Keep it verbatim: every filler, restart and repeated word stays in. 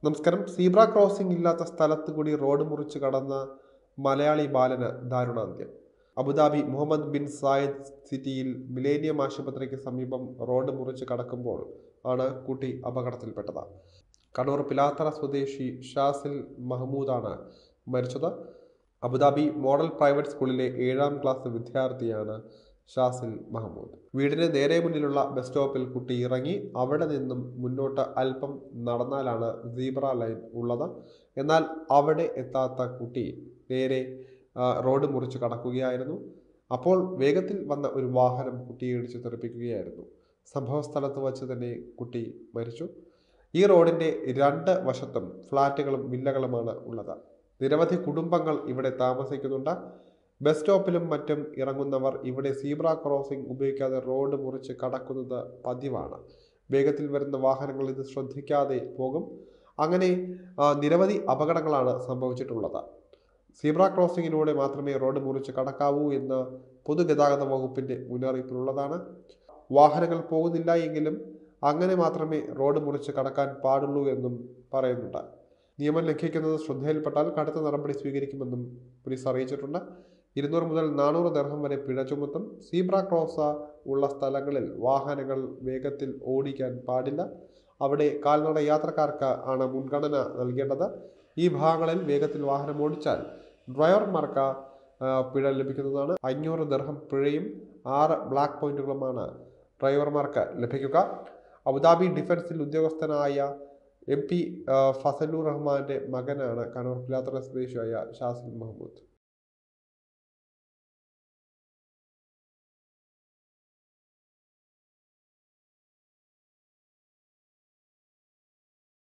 നമസ്കാരം. Zebra crossing ഇല്ലാത്ത സ്ഥലത്ത് കൂടി റോഡ് മുറിച്ച് കടന്ന മലയാളി ബാലന് ദാരുണാന്ത്യം. അബുദാബി മുഹമ്മദ് ബിൻ സായിദ് സിറ്റിയിൽ മിലേനിയം ആശുപത്രിക്ക് സമീപം റോഡ് മുറിച്ച് കടക്കുമ്പോൾ ആണ് കുട്ടി അപകടത്തിൽപ്പെട്ടത്. കണ്ണൂർ പിലാത്തറ സ്വദേശി ഷാസിൽ മഹ്മൂദാണ് മരിച്ചത്. അബുദാബി മോഡൽ പ്രൈവറ്റ് സ്കൂളിലെ ഏഴാം ക്ലാസ് വിദ്യാർത്ഥിയാണ് ഷാസിൽ മഹ്മൂദ്. വീടിന് നേരെ മുന്നിലുള്ള ബസ് സ്റ്റോപ്പിൽ കുട്ടി ഇറങ്ങി. അവിടെ നിന്നും മുന്നോട്ട് അല്പം നടന്നാലാണ് സീബ്ര ലൈൻ ഉള്ളത്. എന്നാൽ അവിടെ എത്താത്ത കുട്ടി നേരെ റോഡ് മുറിച്ച് കടക്കുകയായിരുന്നു. അപ്പോൾ വേഗത്തിൽ വന്ന ഒരു വാഹനം കുട്ടിയെ ഇടിച്ചു തെറിപ്പിക്കുകയായിരുന്നു. സംഭവ സ്ഥലത്ത് വച്ച് തന്നെ കുട്ടി മരിച്ചു. ഈ റോഡിൻ്റെ രണ്ട് വശത്തും ഫ്ളാറ്റുകളും വില്ലകളുമാണ് ഉള്ളത്. നിരവധി കുടുംബങ്ങൾ ഇവിടെ താമസിക്കുന്നുണ്ട്. ബസ് സ്റ്റോപ്പിലും മറ്റും ഇറങ്ങുന്നവർ ഇവിടെ സീബ്ര ക്രോസിംഗ് ഉപയോഗിക്കാതെ റോഡ് മുറിച്ച് കടക്കുന്നത് പതിവാണ്. വേഗത്തിൽ വരുന്ന വാഹനങ്ങൾ ഇത് ശ്രദ്ധിക്കാതെ പോകും. അങ്ങനെ നിരവധി അപകടങ്ങളാണ് സംഭവിച്ചിട്ടുള്ളത്. സീബ്ര ക്രോസിങ്ങിലൂടെ മാത്രമേ റോഡ് മുറിച്ച് കടക്കാവൂ എന്ന് പൊതുഗതാഗത വകുപ്പിൻ്റെ മുന്നറിയിപ്പിലുള്ളതാണ്. വാഹനങ്ങൾ പോകുന്നില്ല എങ്കിലും അങ്ങനെ മാത്രമേ റോഡ് മുറിച്ച് കടക്കാൻ പാടുള്ളൂ എന്നും പറയുന്നുണ്ട്. നിയമം ലംഘിക്കുന്നത് ശ്രദ്ധയിൽപ്പെട്ടാൽ കടുത്ത നടപടി സ്വീകരിക്കുമെന്നും പോലീസ് അറിയിച്ചിട്ടുണ്ട്. ഇരുന്നൂറ് മുതൽ നാനൂറ് ദിർഹം വരെ പിഴ ചുമത്തും. സീബ്ര ക്രോസ് ഉള്ള സ്ഥലങ്ങളിൽ വാഹനങ്ങൾ വേഗത്തിൽ ഓടിക്കാൻ പാടില്ല. അവിടെ കാൽനട യാത്രക്കാർക്ക് ആണ് മുൻഗണന നൽകേണ്ടത്. ഈ ഭാഗങ്ങളിൽ വേഗത്തിൽ വാഹനം ഓടിച്ചാൽ ഡ്രൈവർമാർക്ക് പിഴ ലഭിക്കുന്നതാണ്. അഞ്ഞൂറ് ദിർഹം പിഴയും ആറ് ബ്ലാക്ക് പോയിന്റുകളുമാണ് ഡ്രൈവർമാർക്ക് ലഭിക്കുക. അബുദാബി ഡിഫൻസിൽ ഉദ്യോഗസ്ഥനായ എം പി ഫസലുർ റഹ്മാന്റെ മകനാണ് കണ്ണൂർ പിലാത്തറ സ്വദേശിയായ ഷാസിൽ മഹ്മൂദ്.